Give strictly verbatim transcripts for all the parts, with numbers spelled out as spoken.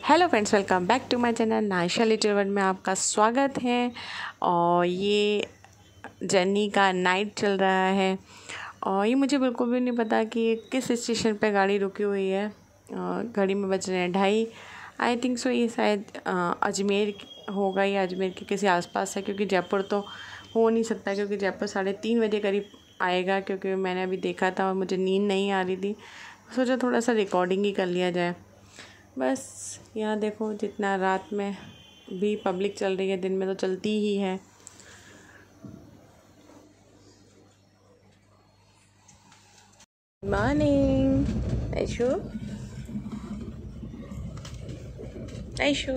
Hello friends, welcome back to my channel Naisha little world में आपका स्वागत है। और ये जर्नी का नाइट चल रहा है और ये मुझे बिल्कुल भी नहीं पता कि किस स्टेशन पे गाड़ी रुकी हुई है। घड़ी में बज रहे हैं ढाई। आई थिंक सो ये शायद अजमेर होगा या अजमेर के किसी आसपास है, क्योंकि जयपुर तो हो नहीं सकता, क्योंकि जयपुर साढ़े तीन बजे करीब आएगा। क्योंकि मैंने अभी देखा था और मुझे नींद नहीं आ रही थी, सोचा थोड़ा सा रिकॉर्डिंग ही कर लिया जाए। बस यहाँ देखो, जितना रात में भी पब्लिक चल रही है, दिन में तो चलती ही है। मॉर्निंग ऐशु, ऐशु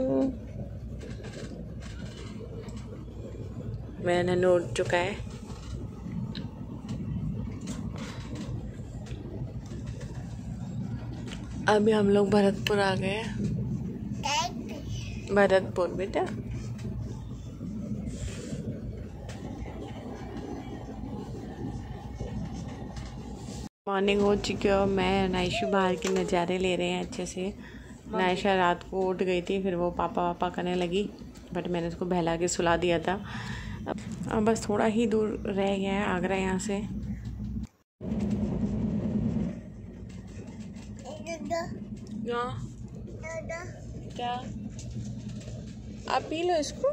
मेरा नन्नू उठ चुका है। अभी हम लोग भरतपुर आ गए हैं। भरतपुर बेटा, मॉर्निंग हो चुकी है और मैं नायशु बाहर के नज़ारे ले रहे हैं अच्छे से। नायशा रात को उठ गई थी, फिर वो पापा पापा करने लगी, बट मैंने उसको बहला के सुला दिया था। अब बस थोड़ा ही दूर रह गया है आगरा यहाँ से। क्या आप पी लो इसको।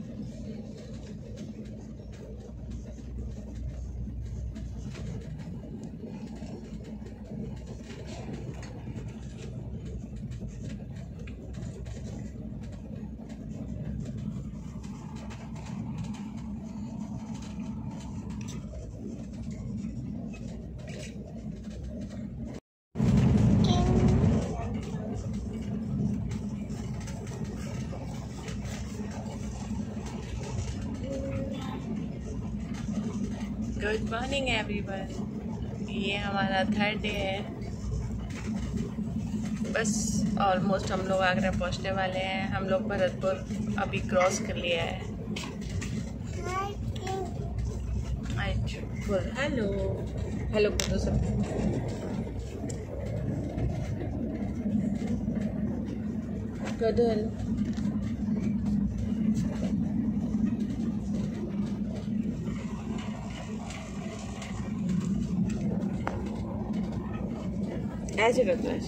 गुड मॉर्निंग एवरीवन, ये हमारा थर्ड डे है। बस ऑलमोस्ट हम लोग आगरा पहुंचने वाले हैं। हम लोग भरतपुर अभी क्रॉस कर लिया है। हेलो हेलो बोलो सब। गदल ऐसे करते हैं।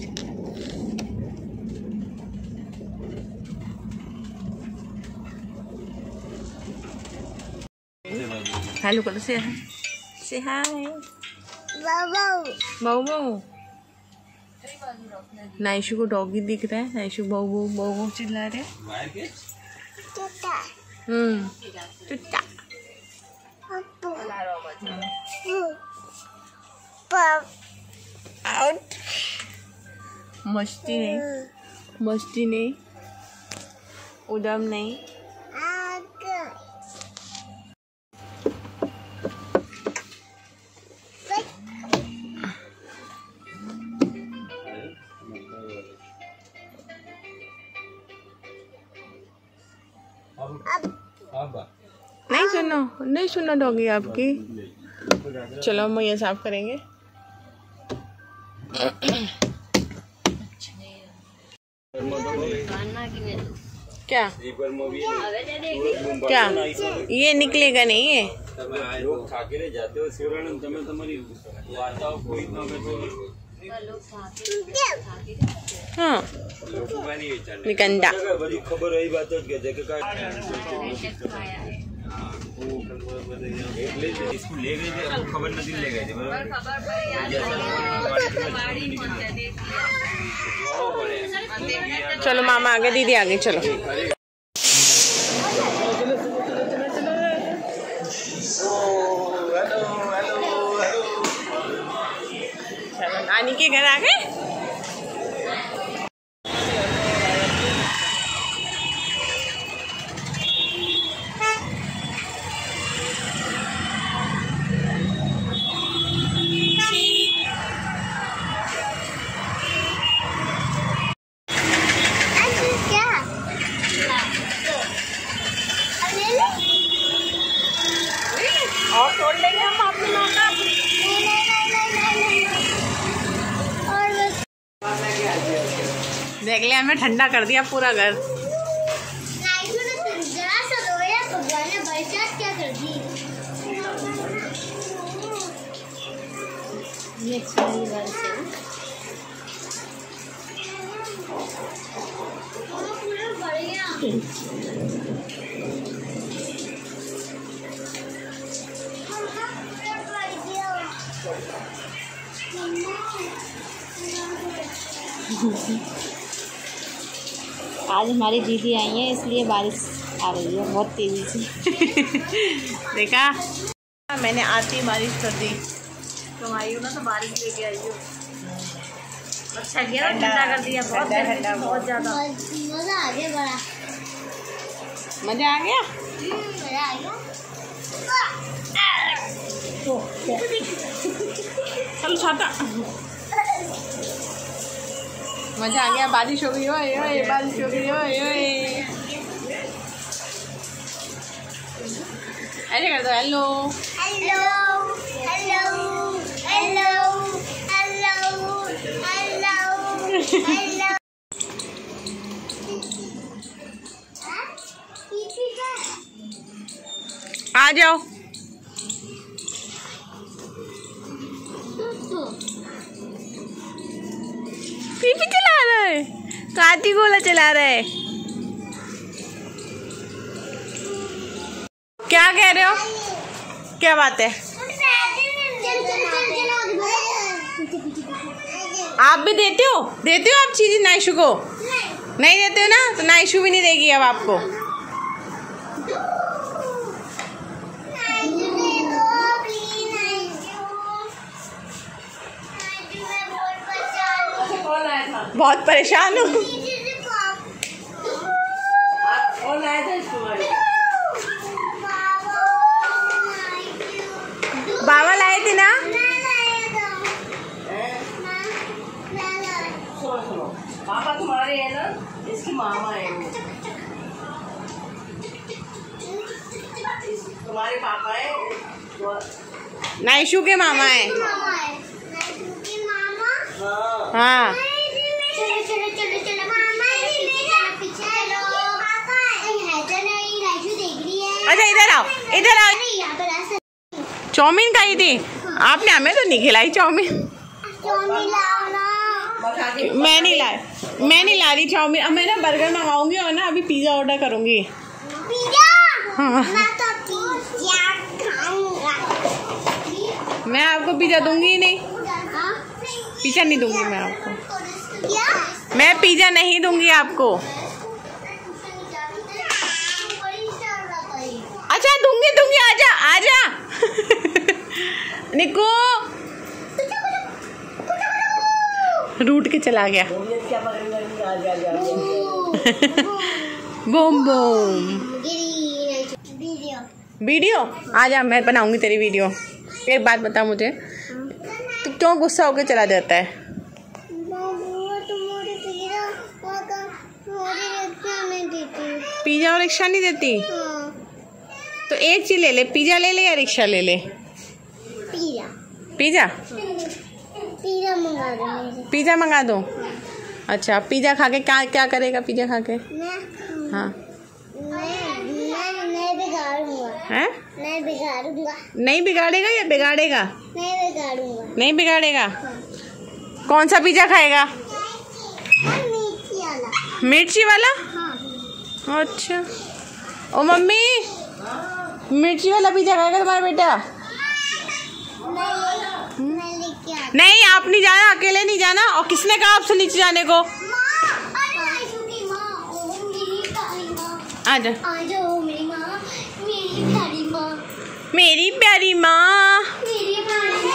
हेलो करो, से से हाय बाबू बाबू। नायशु को डॉगी दिख रहा है। नायशु बाबू बाबू चिल्ला रहे हैं। हम्म टुट्टा आउट। मस्ती नहीं, मस्ती नहीं, उदम नहीं। नहीं सुनो, नहीं सुनो डॉगी आपकी। चलो हम ये साफ करेंगे। क्या क्या ये निकलेगा नहीं है। हाँ निकंदा खबर रही बात इसको ले गए थे, खबर नहीं ले गए थे। चलो मामा आगे, दीदी आगे, चलो चलो नानी के घर आ गए। और तोड़ लेंगे हम अपने माँ का। और बस देख लिया, हमें ठंडा कर दिया पूरा घर। ये अच्छी वाली बारिश है। आज हमारी दीदी आई है इसलिए बारिश आ रही है बहुत तेजी से। देखा, मैंने आती बारिश कर दी। तुम आई हो ना तो बारिश लेके आई हो। अच्छा गया, ठंडा कर दिया। बहुत ठंडा, बहुत ज्यादा मजा आ गया। बड़ा मजा आ गया। मजा आ गया। चलो छाता। मजा आ गया, बारिश हो गई। ओए ओए बारिश हो गई। ओए ओए ऐसे कर दो। Hello hello hello hello hello hello hello. आ जाओ। पीपी चला रहा है, काटी गोला चला रहा है। क्या कह रहे हो? क्या बात है? आप भी देते हो? देते हो आप चीज़ नाइशू को? नहीं, नहीं देते हो ना, तो नाइशू भी नहीं देगी अब आपको। बहुत परेशान हूँ। बाबा लाए थे ना? पापा तुम्हारे है ना, इसकी मामा है वो। तुम्हारे पापा है, नाइशू के मामा है। हाँ चलो चलो चलो चलो मामा पीछे लो। पापा है तो नहीं, राजू देख रही है। अच्छा इधर आओ, इधर आओ। चाउमीन खाई थी आपने? हमें तो नहीं खिलाई चाउमीन। चाउमीन लाओ ना। मैं नहीं ला मैं नहीं ला रही चाउमीन। अब मैं ना बर्गर मंगाऊंगी और ना अभी पिज्जा ऑर्डर करूंगी। पिज्जा? हाँ। मैं तो पिज्जा खाऊंगा। मैं आपको पिज्जा दूंगी ही नहीं। हाँ? पिज्जा नहीं दूंगी मैं आपको। क्या? मैं पिज्जा नहीं दूंगी आपको। अच्छा दूंगी दूंगी, आजा आजा। निको रूट के चला गया। Boom boom. वीडियो वीडियो आजा, मैं बनाऊंगी तेरी वीडियो। एक बात बता मुझे, तू क्यों गुस्सा होकर चला जाता है? पिज्जा और रिक्शा नहीं देती? हाँ। तो एक चीज ले ले, पिज्जा ले ले या रिक्शा ले ले? पिज्जा पिज्जा पिज्जा मंगा दो मुझे। पिज्जा मंगा दो। अच्छा पिज्जा खा के क्या क्या करेगा? पिज्जा खा के मैं हाँ मैं मैं मैं बिगाड़ूंगा। हैं? मैं बिगाड़ूंगा। नहीं बिगाड़ेगा या बिगाड़ेगा? मैं बिगाड़ूंगा। नहीं बिगाड़ेगा। कौन सा पिज्जा खाएगा? मिर्ची वाला। मिर्ची वाला? हाँ। अच्छा ओ मम्मी, मिर्ची वाला पिज्जा खाएगा तुम्हारा बेटा? मैं लेके आ। नहीं आप नहीं जाना, अकेले नहीं जाना। और किसने कहा आपसे नीचे जाने को? आजा। आजाओ मेरी माँ, मेरी प्यारी माँ, मेरी प्यारी माँ। मेरी प्यारी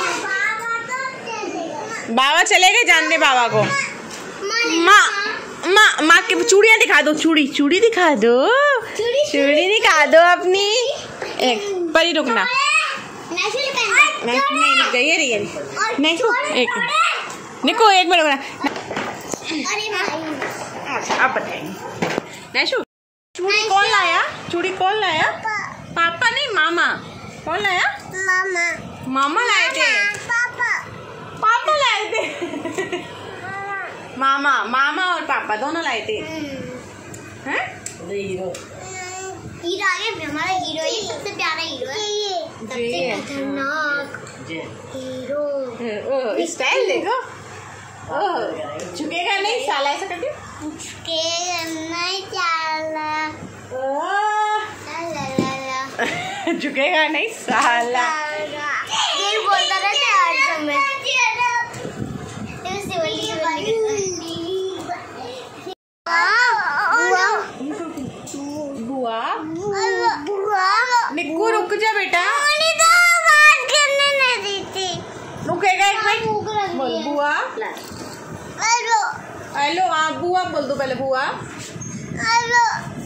माँ। बाबा चले गए, जान दे बाबा को। माँ माँ माँ के चूड़ियाँ दिखा दो, चूड़ी चूड़ी दिखा दो, चूड़ी दिखा दो अपनी। एक परी रुकना, नहीं रुक गई ये रही नहीं एक निको एक मिनट रुकना। अच्छा अब बताएंगे। नैशु चूड़ी कौन लाया? चूड़ी कौन लाया? पापा नहीं मामा। कौन लाया? मामा। मामा लाए थे। पापा पापा लाए थे। मामा मामा और पापा दोनों लाए थे। हैं? हीरो हीरो आ गया हमारा हीरो, ये सबसे प्यारा हीरो है, सबसे खतरनाक हीरो। स्टाइल देखो, झुकेगा नहीं साला, ऐसा करके झुकेगा नहीं साला, झुकेगा नहीं साला, ये बोलता रहता है हर समय। बुआ बुआ निक्कू रुक जा बेटा, बात करने नहीं देती, रुकेगा एक मिनट। बोल बुआ। हेलो हेलो, आप बुआ बोल दो पहले। बुआ हेलो,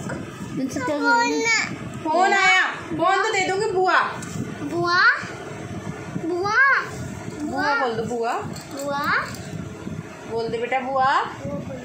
फोन आया, फोन तो दे दूंगी। बुआ बुआ बुआ बुआ बोल दो। बुआ बुआ बोल दे बेटा। बुआ बुआ